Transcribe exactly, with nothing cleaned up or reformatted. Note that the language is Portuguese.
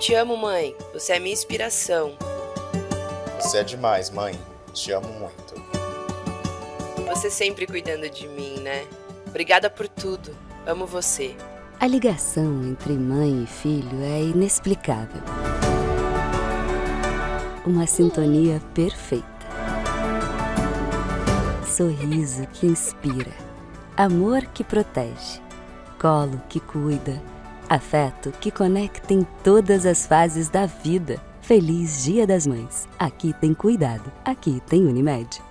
te amo, mãe. Você é minha inspiração. Você é demais, mãe. Te amo muito. Você sempre cuidando de mim, né? Obrigada por tudo. Amo você. A ligação entre mãe e filho é inexplicável. Uma sintonia perfeita. Sorriso que inspira. Amor que protege. Colo que cuida. Afeto que conecta em todas as fases da vida. Feliz Dia das Mães. Aqui tem cuidado. Aqui tem Unimed.